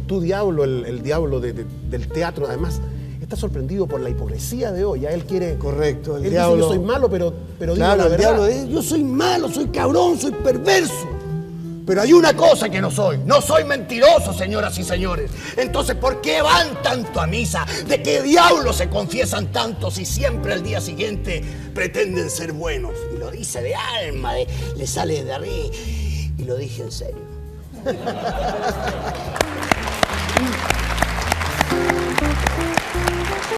tú diablo, el diablo del teatro, además, está sorprendido por la hipocresía de hoy. Ya él quiere... Correcto, él dice, yo soy malo, pero digo la verdad. El diablo es, yo soy malo, soy cabrón, soy perverso. Pero hay una cosa que no soy mentiroso, señoras y señores. Entonces, ¿por qué van tanto a misa? ¿De qué diablos se confiesan tanto si siempre al día siguiente pretenden ser buenos? Y lo dice de alma, le sale de arriba. Y lo dije en serio.